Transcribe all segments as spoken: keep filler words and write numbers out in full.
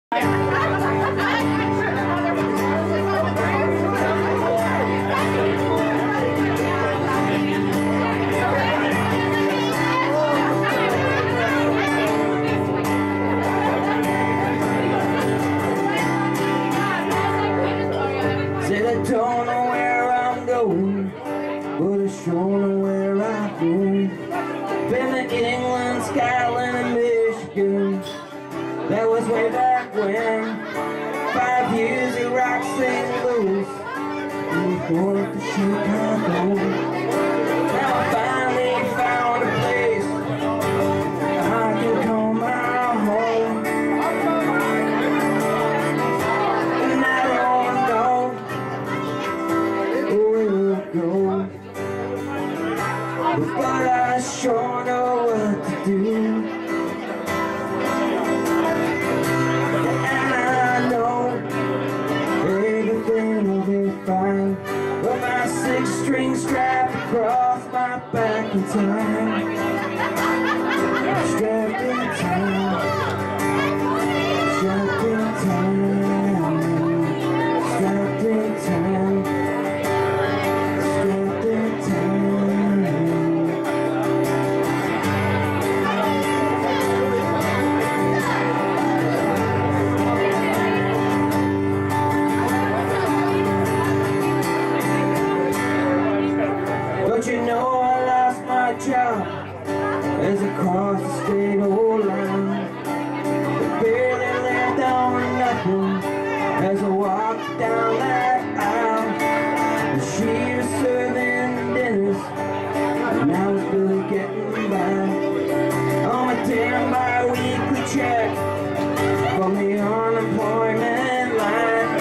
Said I don't know where I'm going, but I sure know where I go. Been to England, Scotland, and Michigan. That was way back when. Five years of rock Saint Louis, and going to Chicago. Now I finally found a place I can call my home. And I don't know where we'll go, but I sure know what to do. And I know everything will be fine, with my six-string strapped across my back in time. Strapped in time, strapped in time, strapped in time, strapped in time. But you know I lost my job as I crossed the state old line. I barely lived on nothing as I walked down that aisle. And she was serving dinners, and I was really getting by on my ten bi-weekly check from the unemployment line.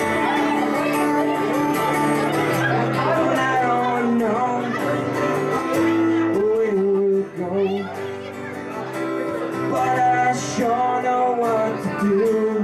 And I don't know where we'll go, but I sure know what to do.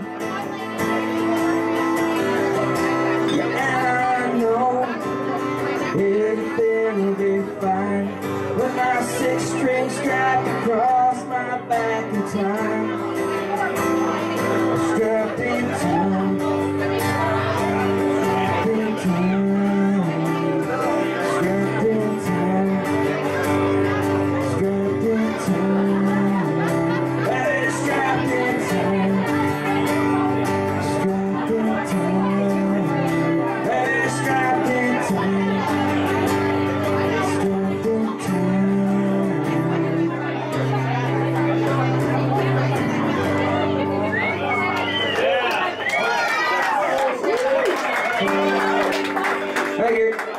And I know everything will be fine, with my six-string strapped across my back in time. Strapped in time, strapped in time, strapped in time, strapped in time. Hey, strapped in time, strapped in time. Hey, strapped in time, strapped in time. Thank you.